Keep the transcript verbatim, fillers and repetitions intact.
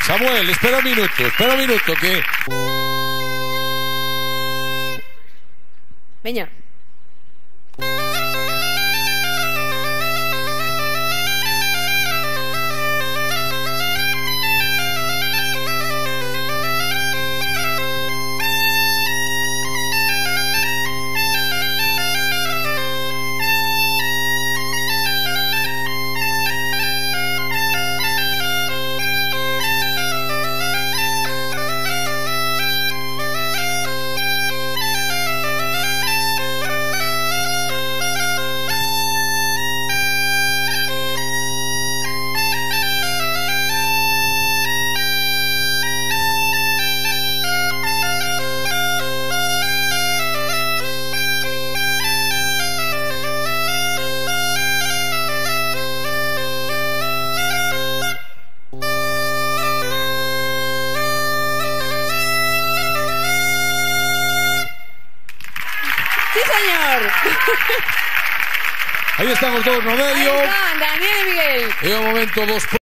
Samuel, espera un minuto, espera un minuto que... Veña. ¡Sí, señor! Ahí estamos todos no medio. Ahí están, Daniel y Miguel. En un momento dos...